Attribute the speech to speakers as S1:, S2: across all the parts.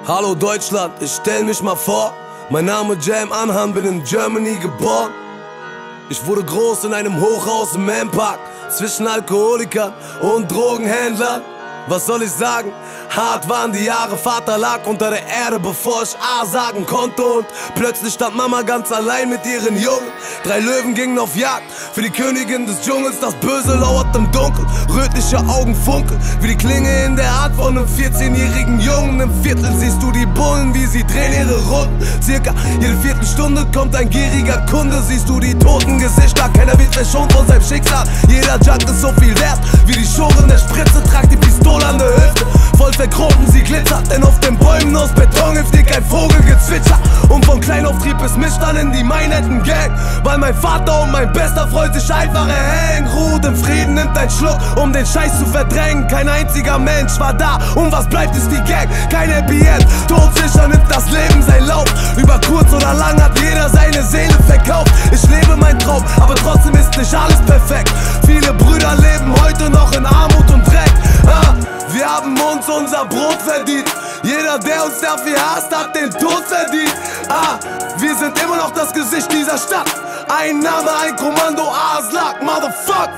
S1: Hallo Deutschland, ich stell mich mal vor. Mein Name Jam Anhan, bin in Germany geboren. Ich wurde groß in einem Hochhaus im Manpark, zwischen Alkoholikern und Drogenhändlern. Was soll ich sagen? Hart waren die Jahre, Vater lag unter der Erde, bevor ich A sagen konnte. Und plötzlich stand Mama ganz allein mit ihren Jungen. 3 Löwen gingen auf Jagd für die Königin des Dschungels. Das Böse lauert im Dunkel, rötliche Augen funkeln wie die Klinge in der Hand von einem 14-jährigen Jungen. Im Viertel siehst du die Bullen, wie sie drehen ihre Runden. Circa jede Viertelstunde kommt ein gieriger Kunde. Siehst du die toten Gesichter, keiner wird verschont von seinem Schicksal. Jeder Junk ist so viel wert wie die Schoren der Spritze. Tragt die Pistole an der Hüfte, voll verkrochen, sie glitzert. Denn auf den Bäumen aus Beton hilft dir kein Vogelgezwitscher. Und von klein auf trieb es mich dann in die Manhattan-Gang, weil mein Vater und mein bester Freund sich einfach erhängen. Ruht im Frieden, nimmt ein Schluck, um den Scheiß zu verdrängen. Kein einziger Mensch war da, und was bleibt ist die Gang. Kein Happy End, todsicher nimmt das Leben sein Lauf. Über kurz oder lang hat jeder seine Seele verkauft. Ich lebe meinen Traum, aber trotzdem ist nicht alles perfekt. Viele Brüder leben heute noch in Armut und Dreck. Wir haben uns unser Brot verdient. Jeder, der uns dafür hasst, hat den Tod verdient. Wir sind immer noch das Gesicht dieser Stadt. Ein Name, ein Kommando, Aslak, Motherfuck.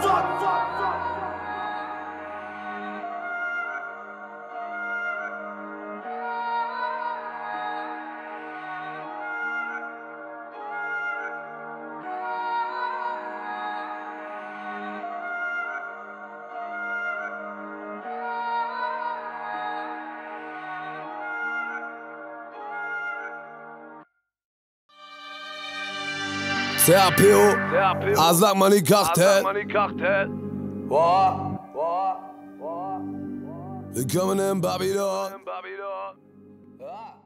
S1: CAPO, Aslak Money Cartel. Willkommen in Babylon.